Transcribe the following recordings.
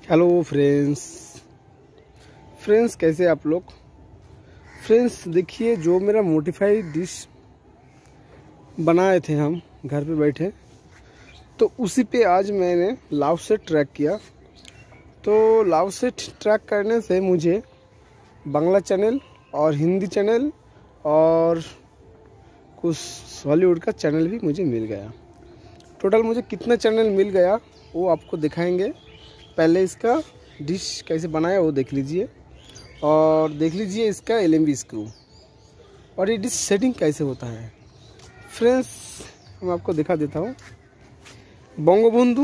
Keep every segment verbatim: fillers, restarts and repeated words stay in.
Hello friends friends कैसे आप लोग। फ्रेंड्स देखिए, जो मेरा मोडिफाइड डिश बनाए थे हम घर पे बैठे, तो उसी पे आज मैंने लाव सेट ट्रैक किया। तो लाव सेट ट्रैक करने से मुझे बांग्ला चैनल और हिंदी चैनल और कुछ हॉलीवुड का चैनल भी मुझे मिल गया। टोटल मुझे कितना चैनल मिल गया वो आपको दिखाएंगे। पहले इसका डिश कैसे बनाया वो देख लीजिए, और देख लीजिए इसका एल एम बी स्क्रू और ये डिश सेटिंग कैसे होता है। फ्रेंड्स मैं आपको दिखा देता हूँ। बंगबंधु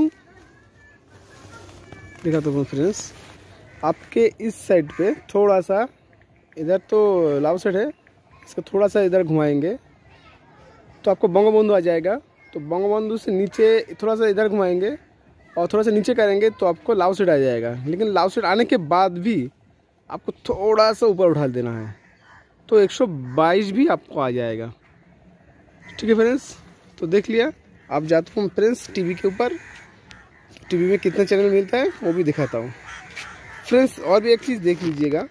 दिखाता हूँ फ्रेंड्स। आपके इस साइड पे थोड़ा सा, इधर तो लाव सेट है, इसका थोड़ा सा इधर घुमाएंगे तो आपको बंगबंधु आ जाएगा। तो बंगबंधु से नीचे थोड़ा सा इधर घुमाएंगे और थोड़ा सा नीचे करेंगे तो आपको लाव सेट आ जाएगा। लेकिन लाव सेट आने के बाद भी आपको थोड़ा सा ऊपर उठा देना है तो एक सौ बाईस भी आपको आ जाएगा। ठीक है फ्रेंड्स, तो देख लिया। आप जाते हूँ फ्रेंड्स टीवी के ऊपर, टीवी में कितना चैनल मिलता है वो भी दिखाता हूँ फ्रेंड्स। और भी एक चीज़ देख लीजिएगा,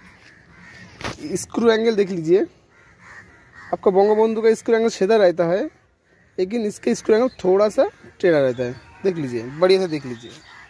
स्क्रू एंगल देख लीजिए। आपका बंगबंधु का स्क्रू एंगल सीधा रहता है, लेकिन इसका स्क्रू एंगल थोड़ा सा टेढ़ा रहता है। देख लीजिए, बढ़िया से देख लीजिए।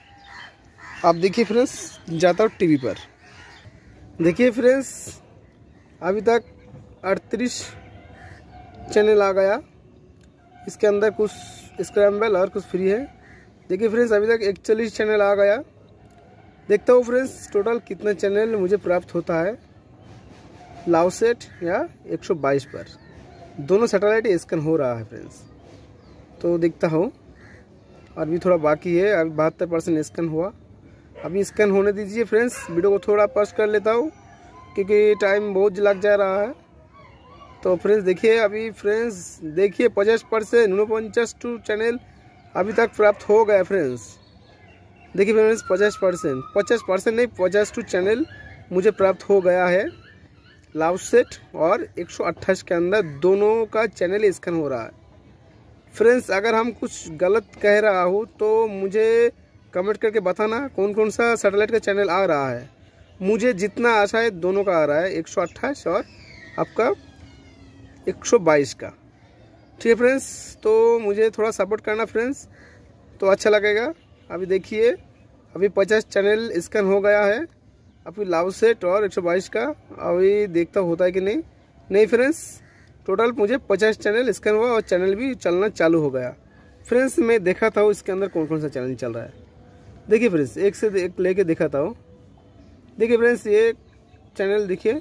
आप देखिए फ्रेंड्स, जाता हूँ टीवी पर। देखिए फ्रेंड्स, अभी तक अड़तीस चैनल आ गया। इसके अंदर कुछ स्क्रैम्बल और कुछ फ्री है। देखिए फ्रेंड्स, अभी तक इकतालीस चैनल आ गया। देखता हूँ फ्रेंड्स टोटल कितना चैनल मुझे प्राप्त होता है लाव सेट या एक सौ बाईस पर। दोनों सैटेलाइट स्कैन हो रहा है फ्रेंड्स, तो देखता हूँ। और भी थोड़ा बाकी है, अभी बहत्तर परसेंट स्कैन हुआ। अभी स्कैन होने दीजिए फ्रेंड्स। वीडियो को थोड़ा पॉज कर लेता हूँ क्योंकि टाइम बहुत लग जा रहा है। तो फ्रेंड्स देखिए, अभी फ्रेंड्स देखिए पचास परसेंट उनपचास टू चैनल अभी तक प्राप्त हो गया फ्रेंड्स। देखिए फ्रेंड्स, पचास परसेंट पचास परसेंट नहीं पचास टू चैनल मुझे प्राप्त हो गया है लाव सेट और एक सौ अट्ठाईस के अंदर दोनों का चैनल स्कैन हो रहा है। फ्रेंड्स अगर हम कुछ गलत कह रहा हूँ तो मुझे कमेंट करके बताना कौन कौन सा सैटेलाइट का चैनल आ रहा है। मुझे जितना आशा है दोनों का आ रहा है, एक सौ अट्ठाईस और आपका एक सौ बाईस का। ठीक है फ्रेंड्स, तो मुझे थोड़ा सपोर्ट करना फ्रेंड्स, तो अच्छा लगेगा। अभी देखिए, अभी पचास चैनल स्कैन हो गया है अभी लाव सेट और एक सौ बाईस का। अभी देखता होता है कि नहीं। नहीं फ्रेंड्स, टोटल मुझे पचास चैनल स्कैन हुआ और चैनल भी चलना चालू हो गया। फ्रेंड्स मैं देखा था इसके अंदर कौन कौन सा चैनल चल रहा है। देखिए फ्रेंड्स, एक से एक लेके देखा था। देखिए फ्रेंड्स, ये चैनल देखिए,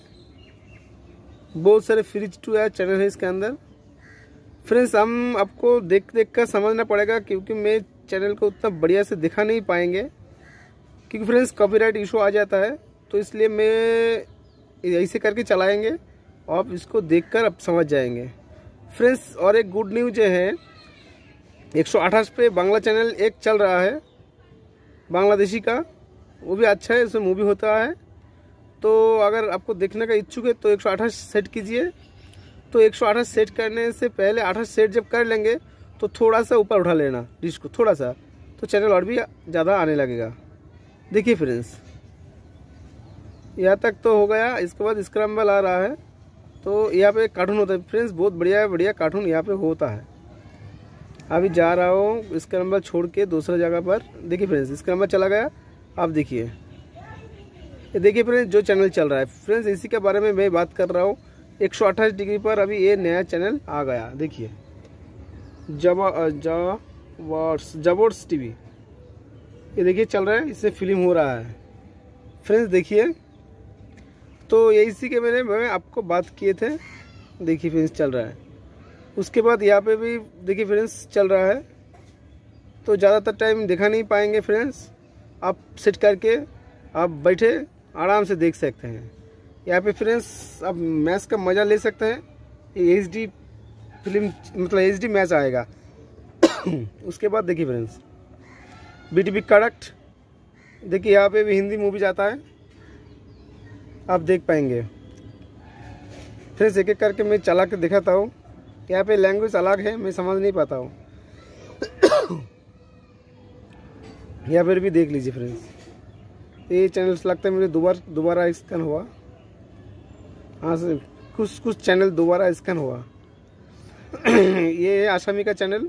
बहुत सारे फ्रिज टू या चैनल है इसके अंदर। फ्रेंड्स हम आपको देख देख कर समझना पड़ेगा क्योंकि मैं चैनल को उतना बढ़िया से दिखा नहीं पाएंगे, क्योंकि फ्रेंड्स कॉपीराइट इशू आ जाता है। तो इसलिए मैं ऐसे करके चलाएंगे, आप इसको देखकर अब समझ जाएंगे फ्रेंड्स। और एक गुड न्यूज है, एक सौ अट्ठाईस पे बांग्ला चैनल एक चल रहा है बांग्लादेशी का, वो भी अच्छा है, उसमें मूवी होता है। तो अगर आपको देखने का इच्छुक है तो एक सौ अट्ठाईस सेट कीजिए। तो एक सौ अट्ठाईस सेट करने से पहले अट्ठाईस सेट जब कर लेंगे तो थोड़ा सा ऊपर उठा लेना डिश को, थोड़ा सा, तो चैनल और भी ज़्यादा आने लगेगा। देखिए फ्रेंड्स, यहाँ तक तो हो गया। इसके बाद स्क्रैम्बल आ रहा है, तो यहाँ पे कार्टून होता है फ्रेंड्स, बहुत बढ़िया बढ़िया कार्टून यहाँ पे होता है। अभी जा रहा हूँ स्क्रैम्बल छोड़ के दूसरा जगह पर। देखिए फ्रेंड्स, स्क्रैम्बल चला गया। आप देखिए, ये देखिए फ्रेंड्स जो चैनल चल रहा है फ्रेंड्स, इसी के बारे में मैं बात कर रहा हूँ। एक सौ अट्ठाईस डिग्री पर अभी ये नया चैनल आ गया। देखिए जबा जबोर्ट्स जबोर्ट्स टीवी, ये देखिए चल रहा है, इससे फिल्म हो रहा है फ्रेंड्स। देखिए, तो ये इसी के मैंने मैं आपको बात किए थे। देखिए फ्रेंड्स चल रहा है। उसके बाद यहाँ पे भी देखिए फ्रेंड्स चल रहा है। तो ज़्यादातर टाइम दिखा नहीं पाएंगे फ्रेंड्स, आप सेट करके आप बैठे आराम से देख सकते हैं। यहाँ पे फ्रेंड्स आप मैच का मज़ा ले सकते हैं। ये एच डी फिल्म मतलब एच डी मैच आएगा। उसके बाद देखिए फ्रेंड्स बी टी पी कड़क, देखिए यहाँ पे भी हिंदी मूवी जाता है, आप देख पाएंगे फ्रेंड्स। एक एक करके मैं चला के दिखाता हूँ। यहाँ पे लैंग्वेज अलग है, मैं समझ नहीं पाता हूँ। यहाँ पर भी देख लीजिए फ्रेंड्स। ये चैनल से लगता है मुझे दोबारा दोबारा स्कैन हुआ। हाँ से कुछ कुछ चैनल दोबारा स्कैन हुआ। ये है आसामी का चैनल,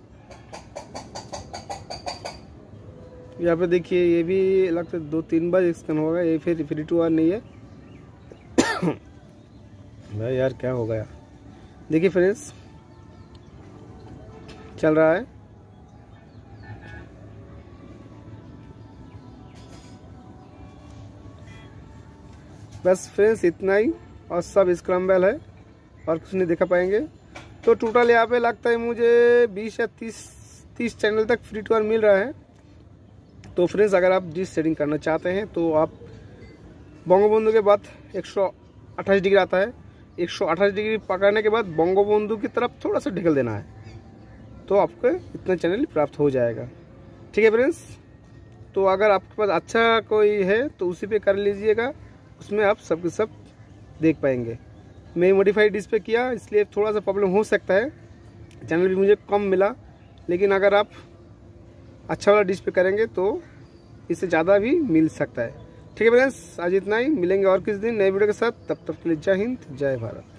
यहाँ पे देखिए ये भी लगता है दो तीन बार स्कैन होगा। ये फिर फ्री टू आर नहीं है। भाई यार क्या हो गया, देखिए फ्रेंड्स चल रहा है। बस फ्रेंड्स इतना ही, और सब स्क्रैम्बल है और कुछ नहीं देखा पाएंगे। तो टोटल यहाँ पे लगता है मुझे बीस या तीस तीस चैनल तक फ्री टू आर मिल रहा है। तो फ्रेंड्स अगर आप डिश सेटिंग करना चाहते हैं तो आप बंगोबंधु के बाद एक सौ अट्ठाईस डिग्री आता है, एक सौ अट्ठाईस डिग्री पकड़ने के बाद बंगोबंधु की तरफ थोड़ा सा ढकेल देना है, तो आपको इतना चैनल प्राप्त हो जाएगा। ठीक है फ्रेंड्स, तो अगर आपके पास अच्छा कोई है तो उसी पे कर लीजिएगा, उसमें आप सब के सब देख पाएंगे। मैं मॉडिफाइड डिश पे किया इसलिए थोड़ा सा प्रॉब्लम हो सकता है, चैनल भी मुझे कम मिला। लेकिन अगर आप अच्छा वाला डिश पे करेंगे तो इससे ज़्यादा भी मिल सकता है। ठीक है फ्रेंड्स, आज इतना ही, मिलेंगे और किस दिन नए वीडियो के साथ। तब तक के लिए जय हिंद जय भारत।